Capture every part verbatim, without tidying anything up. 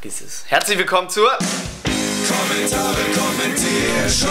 vergiss es. Herzlich willkommen zur Kommentare Kommentiershow.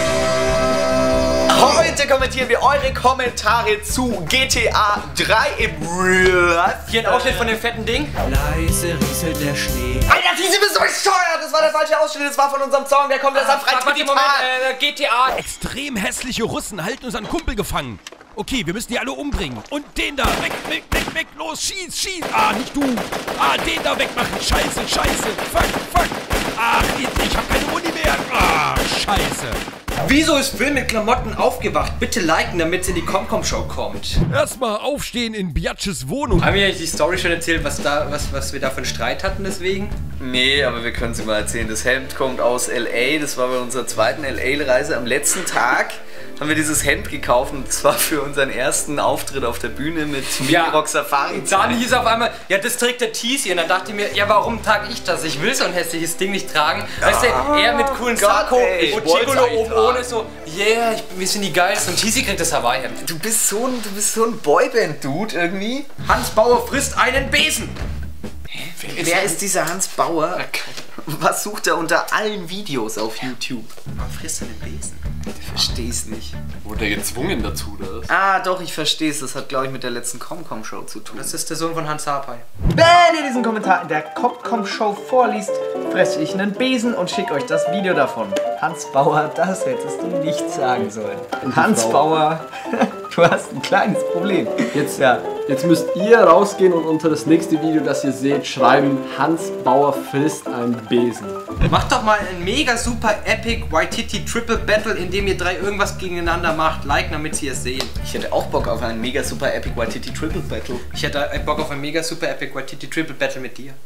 Heute kommentieren wir eure Kommentare zu G T A drei im Real Life. Hier ein Ausschnitt von dem fetten Ding. Leise rieselt der Schnee. Alter, diese bist so bescheuert! Das war der falsche Ausschnitt, das war von unserem Song, der kommt erst am Freitag. Warte, Moment, äh, G T A. Extrem hässliche Russen halten unseren Kumpel gefangen. Okay, wir müssen die alle umbringen. Und den da, weg, weg, weg, weg, los, schieß, schieß. Ah, nicht du. Ah, den da wegmachen. Scheiße, scheiße. Fuck, fuck. Ach, ich hab keine Uni mehr. Ah, scheiße. Wieso ist Phil mit Klamotten aufgewacht? Bitte liken, damit es in die Comcom-Show kommt. Erstmal aufstehen in Biatsches Wohnung. Haben wir eigentlich die Story schon erzählt, was, da, was, was wir da für einen Streit hatten deswegen? Nee, aber wir können sie mal erzählen. Das Hemd kommt aus L A, das war bei unserer zweiten L A-Reise. Am letzten Tag haben wir dieses Hemd gekauft und zwar für unseren ersten Auftritt auf der Bühne mit Mini-Rock Safari. Und dann hieß auf einmal, ja, das trägt der Teasy. Und dann dachte ich mir, ja, warum trage ich das? Ich will so ein hässliches Ding nicht tragen. Ja. Weißt du, er mit coolen Gott, Sakko ey, und Gigolo oben ohne so, yeah, ich, wir sind die Geilsten. Und Teasy kriegt das Hawaii-Hemd. Du bist so ein, du bist so ein Boyband-Dude irgendwie. Hans Bauer frisst einen Besen. Hä? Wer, Wer ist dieser Hans Bauer? Was sucht er unter allen Videos auf YouTube? Man frisst einen Besen. Ich versteh's nicht. Wurde er gezwungen dazu, oder? Ah, doch, ich versteh's. Das hat, glaube ich, mit der letzten Comcom-Show zu tun. Das ist der Sohn von Hans Harpay. Wenn ihr diesen Kommentar in der Comcom-Show vorliest, fresse ich einen Besen und schicke euch das Video davon. Hans Bauer, das hättest du nicht sagen sollen. Hans Bauer, du hast ein kleines Problem. Jetzt, ja. Jetzt müsst ihr rausgehen und unter das nächste Video, das ihr seht, schreiben: Hans Bauer frisst einen Besen. Macht doch mal ein mega super epic Waititi Triple Battle, in dem ihr drei irgendwas gegeneinander macht. Liken, damit sie es sehen. Ich hätte auch Bock auf einen mega super epic Waititi Triple Battle. Ich hätte Bock auf ein mega super epic Waititi Triple Battle mit dir.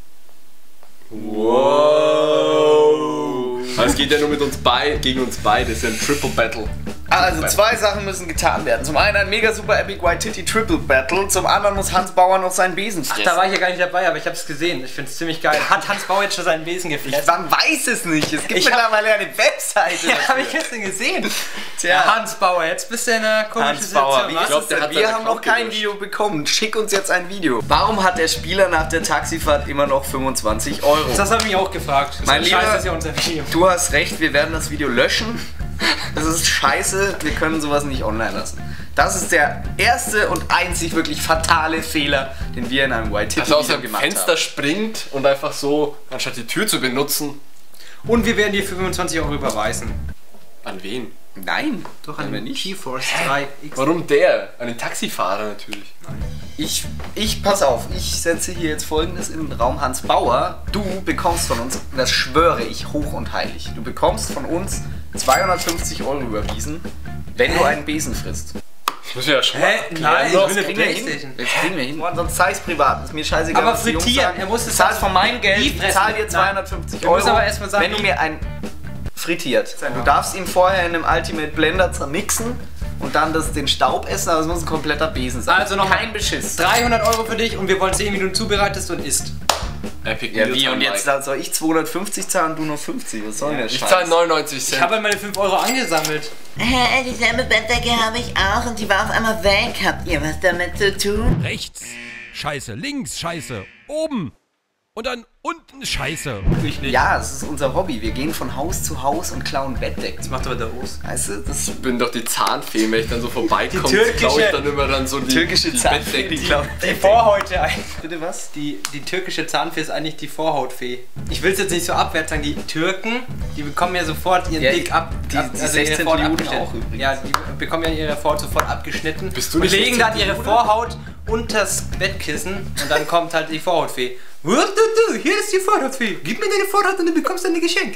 Wow! Es geht ja nur mit uns beiden, gegen uns beide. Das ist ja ein Triple Battle. Also zwei Sachen müssen getan werden. Zum einen ein mega super epic Waititi Triple Battle, zum anderen muss Hans Bauer noch seinen Besen fressen. Ach, da war ich ja gar nicht dabei, aber ich habe es gesehen. Ich finde es ziemlich geil. Hat Hans Bauer jetzt schon seinen Besen gefressen? Man weiß es nicht. Es gibt ich mittlerweile hab, eine Webseite. Ja, habe ich gestern gesehen. Tja. Ja, Hans Bauer, jetzt bist du in einer komischen Hans Bauer, Situation. wie ich glaub, der hat wir haben noch kein Video bekommen. Schick uns jetzt ein Video. Warum hat der Spieler nach der Taxifahrt immer noch fünfundzwanzig Euro? Das habe ich mich auch gefragt. Das mein Lieber, Scheiße, ist ja unser Video. Du hast recht, wir werden das Video löschen. Das ist scheiße, wir können sowas nicht online lassen. Das ist der erste und einzig wirklich fatale Fehler, den wir in einem Waititi Also aus dem gemacht Fenster haben. springt und einfach so, anstatt die Tür zu benutzen. Und wir werden dir fünfundzwanzig Euro überweisen. An wen? Nein, Doch, an an wir nicht. GeForce drei X. Warum der? An den Taxifahrer natürlich. Ich, ich, pass auf, ich setze hier jetzt Folgendes in den Raum. Hans Bauer, du bekommst von uns, das schwöre ich hoch und heilig, du bekommst von uns zweihundertfünfzig Euro überwiesen, wenn du einen Besen frisst. Das muss ja schon. Hä? Nein, ich Das will eine kriegen wir hin. Playstation. Das kriegen wir hin. Sonst zahl's privat. Ist mir scheißegal. Aber was die Jungs frittieren, sagen. er muss es zahlst von meinem Geld, wie ich fressen? zahl dir Nein. zweihundertfünfzig Du Euro, musst aber erst mal sagen, wenn du wie- mir ein frittiert. Du darfst ihn vorher in einem Ultimate Blender zermixen und dann das, den Staub essen, aber es muss ein kompletter Besen sein. Also noch kein Beschiss. dreihundert Euro für dich und wir wollen sehen, wie du ihn zubereitest und isst. Epic Ja, Meal wie? Time Und jetzt Mike. soll ich zweihundertfünfzig zahlen und du nur fünfzig? Was soll denn der Ich Scheiß? zahle neunundneunzig Ich Cent. habe halt meine fünf Euro angesammelt. Hä, dieselbe Bettdecke habe ich auch und die war auf einmal weg. Habt ihr was damit zu tun? Rechts, scheiße. Links, scheiße. Oben. Und dann unten, scheiße. Ich nicht. Ja, das ist unser Hobby. Wir gehen von Haus zu Haus und klauen Bettdecken. Das macht aber der Os. Weißt du, das Ich bin doch die Zahnfee, wenn ich dann so vorbeikomme, Die türkische- klaue ich dann immer dann so die, türkische die Zahnfee, Bettdecken. die klaut Die Vorhaute eigentlich. Bitte was? Die, die türkische Zahnfee ist eigentlich die Vorhautfee. Ich will es jetzt nicht so abwärts sagen, die Türken, die bekommen ja sofort ihren Ja, Dick ab. die- ab die ihre sechzehnten. Vorhaut Juden abgeschnitten. auch übrigens. Ja, die bekommen ja ihre Vorhaut sofort abgeschnitten. Bist du und nicht legen dann sechzehnten. ihre Vorhaut unters Bettkissen und dann kommt halt die Vorhautfee. What do do? Hier ist die Vorhautfee. Gib mir deine Vorhaut und du bekommst dein Geschenk.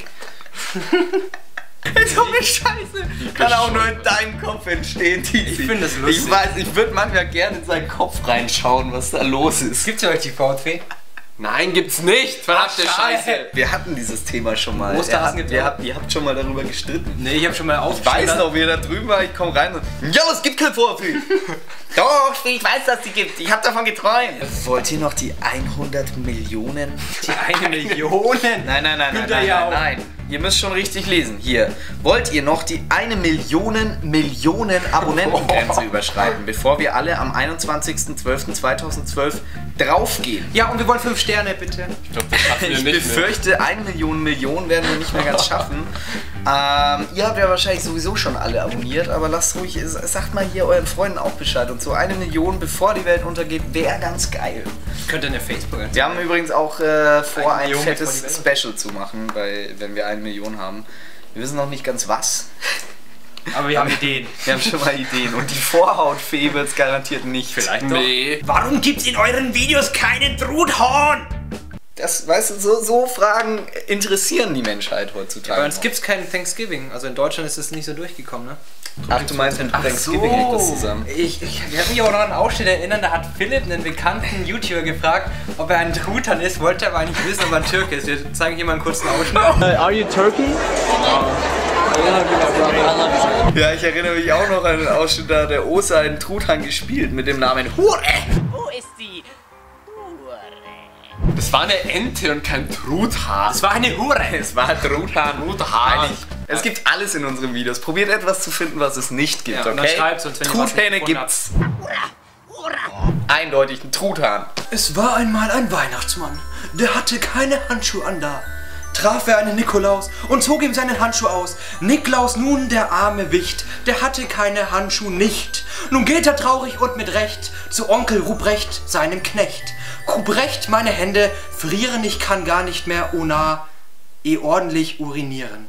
So eine Scheiße kann auch nur in deinem Kopf entstehen, Tizi. Ich finde das lustig. Ich weiß, ich würde manchmal gerne in seinen Kopf reinschauen, was da los ist. Gibt's ja euch die Vorhautfee? Nein, gibt's nicht. Verdammte Ach, Scheiße. Wir hatten dieses Thema schon mal. Osterhasen Ihr habt, gibt's ihr, auch. habt, ihr habt schon mal darüber gestritten. Nee, ich habe schon mal Ich aufgeschrieben. weiß noch, wie er da drüben war, ich komme rein und ja, es gibt kein Vorfühl. Doch, ich weiß, dass die gibt. Ich habe davon geträumt. Wollt ihr noch die hundert Millionen? Die eine Million. Nein, nein, nein, nein, Günther nein, Jauch. nein, nein. ihr müsst schon richtig lesen. Hier, wollt ihr noch die eine Million Millionen Abonnentengrenze überschreiten, bevor wir alle am einundzwanzigsten zwölften zweitausendzwölf draufgehen? Ja, und wir wollen fünf Sterne, bitte. Ich glaube, das schaffen wir Ich nicht befürchte, eine Million Millionen werden wir nicht mehr ganz schaffen. Ähm, ihr habt ja wahrscheinlich sowieso schon alle abonniert, aber lasst ruhig, sagt mal hier euren Freunden auch Bescheid und so. Eine Million, bevor die Welt untergeht, wäre ganz geil. Könnt ihr eine Facebook Wir haben übrigens auch äh, vor, Eine ein Million fettes bevor die Welt Special zu machen, bei, wenn wir eine Million haben. Wir wissen noch nicht ganz was. Aber wir haben Ideen. Wir haben schon mal Ideen. Und die Vorhautfee wird es garantiert nicht. Vielleicht doch. Nee. Warum gibt's in euren Videos keinen Truthahn? Das, weißt du, so, so Fragen interessieren die Menschheit heutzutage. Bei uns gibt's kein Thanksgiving. Also in Deutschland ist es nicht so durchgekommen, ne? Ach, du meinst mit Thanksgiving hängt das zusammen? Ich, ich kann mich auch noch an einen Ausschnitt erinnern, da hat Philipp einen bekannten YouTuber gefragt, ob er ein Truthahn ist, wollte aber nicht wissen, ob er ein Türke ist. Wir zeigen hier mal einen kurzen Ausschnitt. Uh, are you Turkey? Ja, ich erinnere mich auch noch an den Ausschnitt, da hat der Osa einen Truthahn gespielt mit dem Namen Hure. Wo ist die Hure? Das war eine Ente und kein Truthahn. Das war eine Hure. Es war Truthahn. Truthahn. Nein, ich- Es gibt alles in unseren Videos. Probiert etwas zu finden, was es nicht gibt, Ja, und dann okay? schreibt's uns, wenn ihr was Truthähne nicht gefunden gibt's. Eindeutig ein Truthahn. Es war einmal ein Weihnachtsmann, der hatte keine Handschuhe an da. Traf er einen Nikolaus und zog ihm seinen Handschuh aus. Niklaus nun der arme Wicht, der hatte keine Handschuhe nicht. Nun geht er traurig und mit Recht zu Onkel Ruprecht, seinem Knecht. Ruprecht, meine Hände frieren, ich kann gar nicht mehr ohne eh ordentlich urinieren.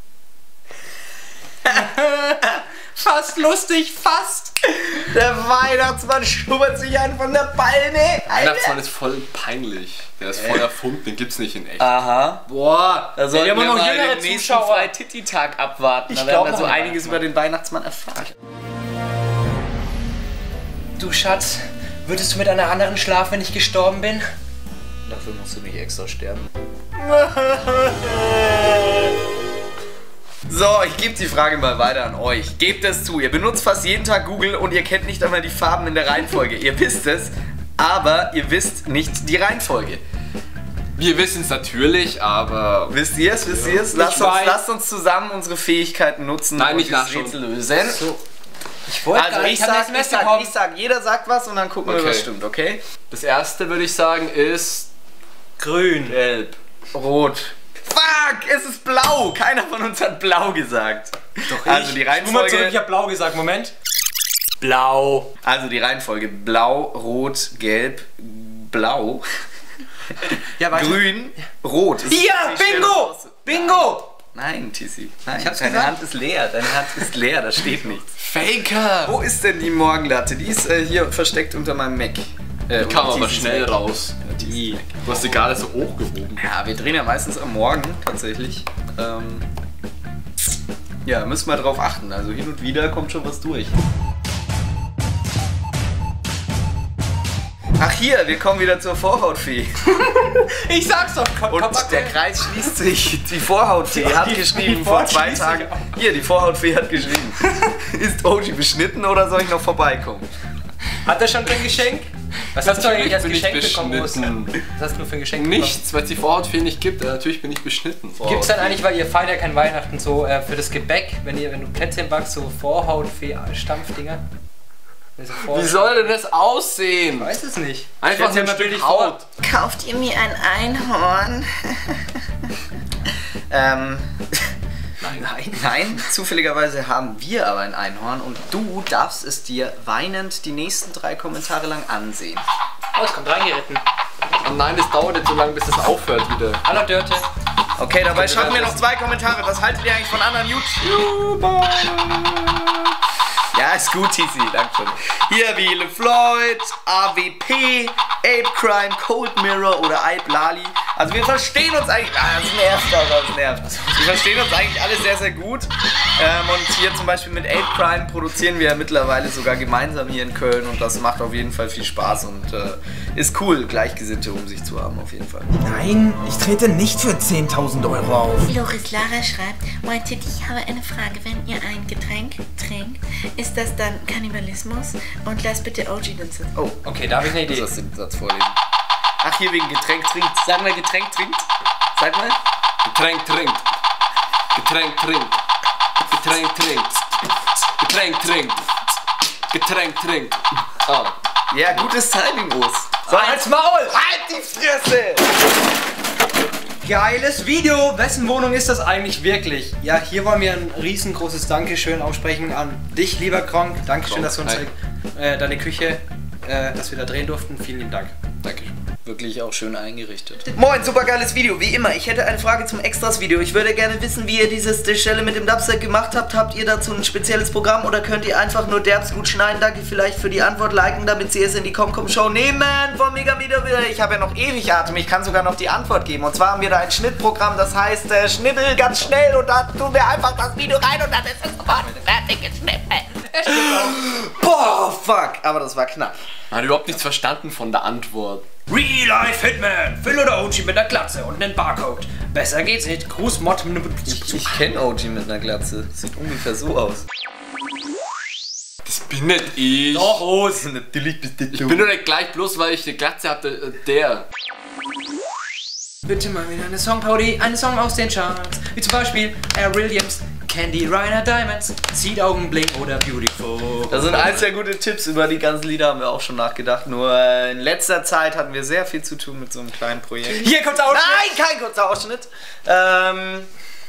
Fast lustig, fast. Der Weihnachtsmann schubbert sich einen von der Palme. Weihnachtsmann ist voll peinlich. Der ist voll erfunden, den gibt's nicht in echt. Aha. Boah, Da sollten haben wir wir noch mal jüngere den nächsten Zuschauer. Freititti-Tag abwarten. Ich Da glaub werden wir noch so an den einiges über den Weihnachtsmann erfahren. Du Schatz, würdest du mit einer anderen schlafen, wenn ich gestorben bin? Dafür musst du nicht extra sterben. So, ich gebe die Frage mal weiter an euch. Gebt es zu, ihr benutzt fast jeden Tag Google und ihr kennt nicht einmal die Farben in der Reihenfolge. Ihr wisst es, aber ihr wisst nicht die Reihenfolge. Wir wissen es natürlich, aber... Wisst ihr es? Wisst ihr es? Lasst Ich uns, weiß. lasst uns zusammen unsere Fähigkeiten nutzen Nein, und nicht dieses nachschauen. Rätsel lösen. Ich wollte Also gar nicht, ich hab eine sag, S M S ich, sag, bekommen. ich sag, jeder sagt was und dann gucken wir, Okay. was stimmt, okay? Das erste würde ich sagen ist... Grün. Gelb. Rot. Fuck, es ist blau. Keiner von uns hat blau gesagt. Doch Also die Guck mal zurück, Reihenfolge, ich hab blau gesagt, Moment. Blau. also die Reihenfolge blau, rot, gelb, blau, Ja, weiter. grün, rot. Es ist Hier, natürlich schwer, Bingo! das auszu- Bingo! Nein, Tissi. Nein, Ich hab's deine gesagt. Hand ist leer. Deine Hand ist leer, da steht nichts. Faker! Wo ist denn die Morgenlatte? Die ist äh, hier versteckt unter meinem Mac. Äh, Die kam unter aber Tisis schnell Mac. raus. Die. Du hast sie gerade so hochgehoben. Ja, wir drehen ja meistens am Morgen tatsächlich. Ähm, ja, müssen wir drauf achten. Also hin und wieder kommt schon was durch. Ach hier, wir kommen wieder zur Vorhautfee. Ich sag's doch, komm, Und komm, komm, der Kreis schließt sich. Die Vorhautfee hat Die- geschrieben die vor Wort zwei schließt Tagen. sich auch. Hier, die Vorhautfee hat geschrieben. Ist Oji beschnitten oder soll ich noch vorbeikommen? Hat er schon ein Geschenk? Was hast du eigentlich als bin ich Geschenk bekommen? beschnitten. Oster? Was hast du für ein Geschenk bekommen? Nichts, weil es die Vorhautfee nicht gibt. Äh, Natürlich bin ich beschnitten. Gibt's dann eigentlich, weil ihr feiert ja kein Weihnachten, so äh, für das Gebäck, wenn ihr wenn du Plätzchen backst, so Vorhaut-Stampfdinger? Wie soll denn das aussehen? Ich weiß es nicht. Einfach Stell's nur dir ein mal bildlich Stück Haut. Kauft ihr mir ein Einhorn? Ähm, Nein. nein, zufälligerweise haben wir aber ein Einhorn und du darfst es dir weinend die nächsten drei Kommentare lang ansehen. Oh, es kommt reingeritten. Oh nein, das dauert jetzt so lange, bis das aufhört wieder. Hallo Dörte. Okay, dabei schaffen wir noch zwei Kommentare. Was haltet ihr eigentlich von anderen YouTubern? Ja, ist gut, Tizi, danke schön. Hier wie LeFloid, A W P, Ape Crime, Cold Mirror oder Ape Lali. Also wir verstehen uns eigentlich... Ah, das nervt, aber das nervt. Wir verstehen uns eigentlich alle sehr, sehr gut. Ähm, und hier zum Beispiel mit Ape Crime produzieren wir ja mittlerweile sogar gemeinsam hier in Köln. Und das macht auf jeden Fall viel Spaß und äh, ist cool, Gleichgesinnte um sich zu haben, auf jeden Fall. Nein, ich trete nicht für zehntausend Euro auf. Loris Lara schreibt, Moin Titi, ich habe eine Frage. Wenn ihr ein Getränk trinkt, ist das dann Kannibalismus? Und lasst bitte O G den Satz. Oh, Okay, da habe ich eine du Idee. sollst den Satz vorlesen. Ach, hier wegen Getränk trinkt. Sag mal Getränk trinkt. Sag mal. Getränk trinkt. Getränk trinkt. Getränk trinkt. Getränk trinkt. Getränk trinkt. Ah. Ja, gutes Timing, Urs. So, halt's Maul! Halt die Fresse! Geiles Video! Wessen Wohnung ist das eigentlich wirklich? Ja, hier wollen wir ein riesengroßes Dankeschön aussprechen an dich, lieber Kronk. Dankeschön, dass du uns äh, deine Küche, äh, dass wir da drehen durften. Vielen lieben Dank. Dankeschön. Wirklich auch schön eingerichtet. Moin, super geiles Video, wie immer. Ich hätte eine Frage zum Extras-Video. Ich würde gerne wissen, wie ihr dieses die Stelle mit dem Dubstep gemacht habt. Habt ihr dazu ein spezielles Programm oder könnt ihr einfach nur derbs gut schneiden? Danke vielleicht für die Antwort, liken, damit sie es in die Comcom-Show nehmen vom Mega-Video. Ich habe ja noch ewig Atem, ich kann sogar noch die Antwort geben. Und zwar haben wir da ein Schnittprogramm, das heißt äh, Schnibbel ganz schnell und da tun wir einfach das Video rein und dann ist es sofort fertig geschnippelt. Boah, fuck, aber das war knapp. Man hat überhaupt nichts verstanden von der Antwort. Real Life Hitman, Phil oder O G mit einer Glatze und einem Barcode. Besser geht's nicht. Gruß Mod. Ich, ich kenne O G mit einer Glatze. Sieht ungefähr so aus. Das bin nicht ich. Doch, Os. Natürlich bist du Ich bin doch nicht gleich, bloß weil ich eine Glatze hatte, der. Bitte mal wieder eine Songparody, eine Song aus den Charts. Wie zum Beispiel Air Williams, Candy Reiner Diamonds, Seed Augenblink oder Beautiful. Das sind ein, sehr gute Tipps. Über die ganzen Lieder haben wir auch schon nachgedacht. Nur äh, in letzter Zeit hatten wir sehr viel zu tun mit so einem kleinen Projekt. Hier kurzer Ausschnitt. Nein, kein kurzer Ausschnitt. Ähm,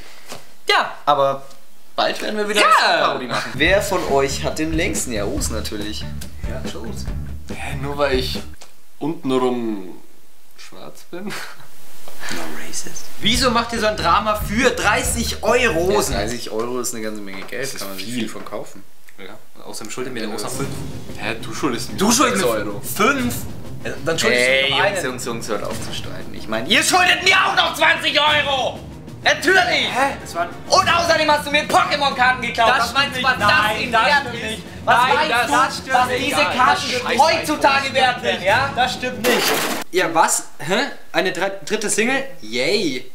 ja, aber bald werden wir wieder Ja. eine Songparodie machen. Wer von euch hat den längsten? Ja, Us natürlich. Ja, Shows. Hä, nur weil ich untenrum schwarz bin? No racist. Wieso macht ihr so ein Drama für dreißig Euro? Ja, dreißig Euro ist eine ganze Menge Geld. Kann man sich viel von kaufen. Ja, außerdem schuldet mir der Os noch fünf. Hä, du schuldest mir Du schuldest mir Euro. fünf? Ja, dann schuldest Ey, du mir noch Jungs, einen. Jungs, Jungs, hört auf zu streiten. Ich meine, ihr schuldet mir auch noch zwanzig Euro! Natürlich! Hä? Das waren... Und außerdem hast du mir Pokémon-Karten geklaut. Das was meinst du, was stimmt das nicht. in Nein, Wert das ist? stimmt nicht. Was Nein, meinst das- du, das stimmt was nicht. diese Egal, Karten das scheiß heutzutage wert werden, ja? Das stimmt nicht. Ja, was? Hä? Eine dre- dritte Single? Yay.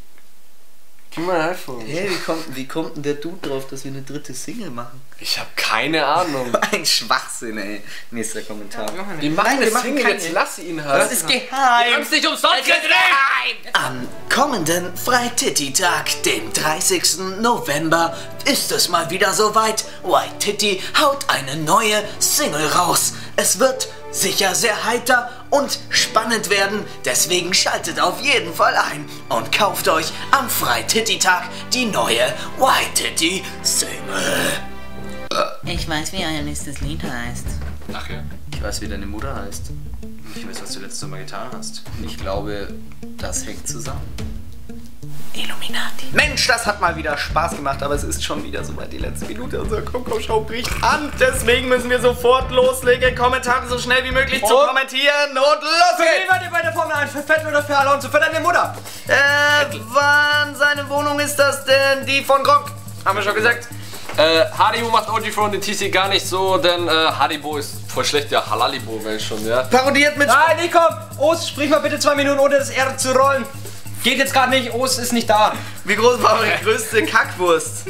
Gib mal ein iPhone. Hey, wie kommt, wie kommt denn der Dude drauf, dass wir eine dritte Single machen? Ich hab keine Ahnung. Ein Schwachsinn, ey. Nächster Kommentar. Wir machen Nein, wir eine machen Single, keine. jetzt lass ihn halt. Das ist geheim. Wir haben's nicht umsonst gedreht! Am kommenden Freititty-Tag, dem dreißigsten November, ist es mal wieder soweit. White Titty haut eine neue Single raus. Es wird sicher sehr heiter und spannend werden, deswegen schaltet auf jeden Fall ein und kauft euch am Freititty-Tag die neue White Titty Single. Ich weiß, wie euer nächstes Lied heißt. Ach ja. Ich weiß, wie deine Mutter heißt. Ich weiß, was du letztes Mal getan hast. Ich glaube, das hängt zusammen. Illuminati. Mensch, das hat mal wieder Spaß gemacht, aber es ist schon wieder soweit. Die letzte Minute unserer Comcom-Show bricht an. Deswegen müssen wir sofort loslegen. Kommentare so schnell wie möglich zu Und? kommentieren. Und los Für wen geht's! wart ihr bei der Formel eins? Für Fett oder für Alonso? Für deine Mutter? Äh, wann seine Wohnung ist das denn? Die von Gronk. Haben wir schon gesagt. Äh, Haribo macht O G Pro und den T C gar nicht so, denn äh, Haribo ist voll schlecht, ja, Halalibo wäre schon, ja. Parodiert mit... Nein, nee, komm. Os, sprich mal bitte zwei Minuten ohne das R zu rollen. Geht jetzt gerade nicht, Os ist nicht da. Wie groß war eure größte Kackwurst?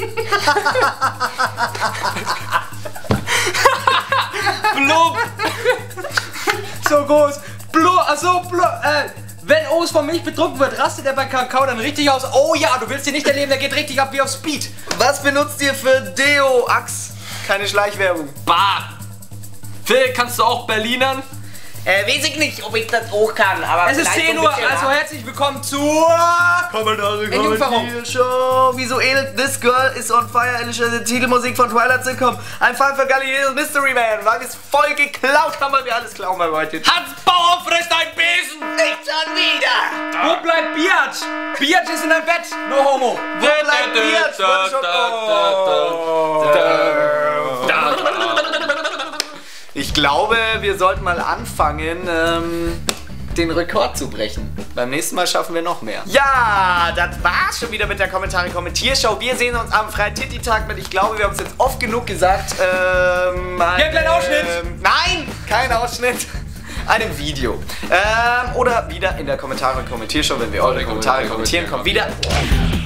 Blub. So groß. Blub, achso, blub, äh, wenn Os von Milch betrunken wird, rastet er bei Kakao dann richtig aus. Oh ja, du willst ihn nicht erleben, der geht richtig ab wie auf Speed. Was benutzt ihr für Deo, Ax? Keine Schleichwerbung. Bah! Phil, kannst du auch Berlinern? Äh, weiß ich nicht, ob ich das auch kann, aber Es ist vielleicht zehn so ein Uhr, bisschen, also ja. herzlich willkommen zur Kommentare, Jungferung. Kommentiershow. Wieso edelt This Girl is on Fire, Alicia, die Titelmusik von Twilight Sitcom. Ein Fall für Galileo's Mystery Man. Weil wir es voll geklaut haben, weil wir alles klauen bei heute. Hans Bauer frisst ein Besen! Nicht schon wieder! Wo bleibt Biatch? Biatch ist in deinem Bett, no homo. Wo bleibt Biatch? Wurde schon- Ich glaube, wir sollten mal anfangen, ähm, den Rekord zu brechen. Beim nächsten Mal schaffen wir noch mehr. Ja, das war's schon wieder mit der Kommentare-Kommentiershow. Wir sehen uns am Freititty-Tag mit, ich glaube, wir haben es jetzt oft genug gesagt, ähm... Hier, ein kleiner Ausschnitt. Ähm, nein, kein Ausschnitt. Einem Video. Ähm, oder wieder in der Kommentare-Kommentiershow, wenn wir eure Kommentare kommentieren, kommt wieder...